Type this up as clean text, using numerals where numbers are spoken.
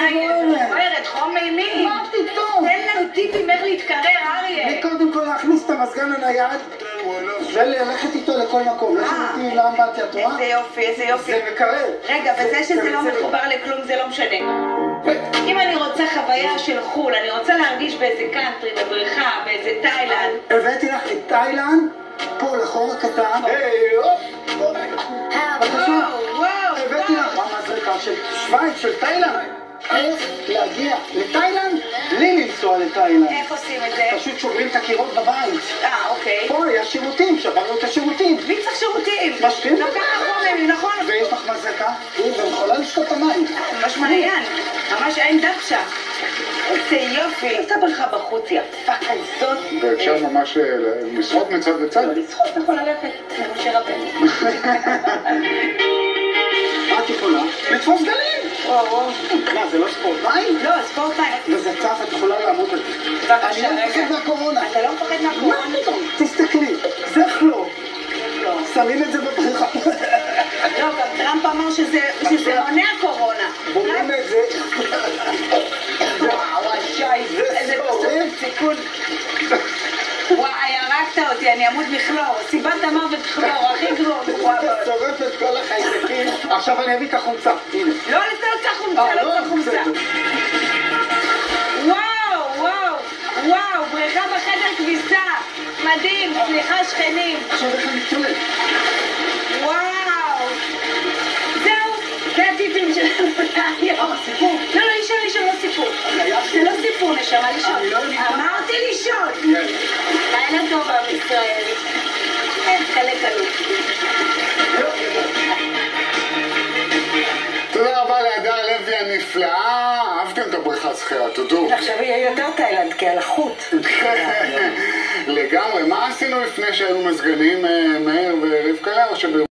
בוערת, חום מימי. מה פתאום? תן לנו טיפים איך להתקרר, אריה. אני קודם כל להכניס את המזגן הנייד וללכת איתו לכל מקום. לא שמעתי לאמבטיה, את רואה? איזה יופי, איזה יופי. זה מקרב. רגע, וזה שזה לא מחובר לכלום זה לא משנה. אם אני רוצה חוויה של חול, אני רוצה להרגיש באיזה קאנטרי, בבריכה, באיזה תאילנד. הבאתי לך את תאילנד, פה לחור הקטן. היי, הופ. בבקשה. הבאתי לך המזרקה של שווייץ, של תאילנד. איך להגיע לתאילנד בלי לנסוע לתאילנד. איך עושים את זה? פשוט שוברים את הקירות בבית. אוקיי. פה יש שירותים, שברנו את השירותים. מי צריך שירותים? משקים? לא ככה חומם, נכון? ויש לך מזרקה, והיא יכולה לשתות את המים. ממש מעניין. ממש אין דבשה. איזה יופי. איזה בריכה בחוץ יפה כזאת. ואפשר ממש לשחות מצד לצד? לא לשחות, יכול ללכת. למשה רבנו. מה את יכולה? לתפוס גלים! מה, זה לא ספורט מים? לא, ספורט מים. וזה צף, את יכולה לעמוד על זה. אני לא מפחד מהקורונה. אתה לא מפחד מהקורונה? מה פתאום? תסתכלי, זה כלור. שמים את זה בבריכה. לא, גם טראמפ אמר שזה מונע קורונה. בונים את זה. וואו, שי, איזה תוספת סיכון. וואי, הרגת אותי, אני אמות מכלור. סיבת המוות כלור, הכי גרוע. שורף את כל החיידקים. עכשיו אני אביא את החומצה, הנה. לא לצאת החומצה, לא לצאת החומצה. וואו, בריכה בחדר כביסה. מדהים, סליחה שכנים. עכשיו איך אני צולט? וואו. זהו, זה הטיפים שלנו להיום. סיפור. לא, לישון, לא סיפור. זה לא סיפור, נשמה, לישון. אמרתי לישון. לילה טוב, עם ישראל. אין חלק עלו. תודה רבה להדר לוי הנפלאה, אהבתם את הבריכה שחייה, תודו. עכשיו יהיה יותר תאילנד, כי על החוט. לגמרי, מה עשינו לפני שהיו מזגנים מאיר ורבקה?